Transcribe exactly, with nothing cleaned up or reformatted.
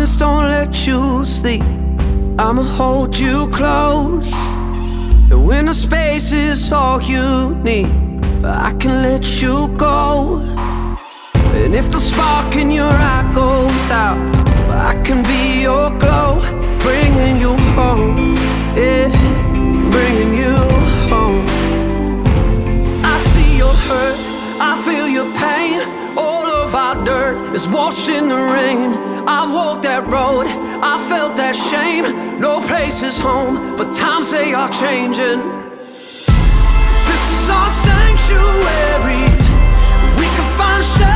promise don't let you sleep. I'ma hold you close, and when the space is all you need, I can let you go. And if the spark in your eye goes out, I can be your glow, bringing you home, yeah, bringing you home. I see your hurt, I feel your pain. All of our dirt is washed in the rain. I've walked that road, I felt that shame. No place is home, but times they are changing. This is our sanctuary, we can find shelter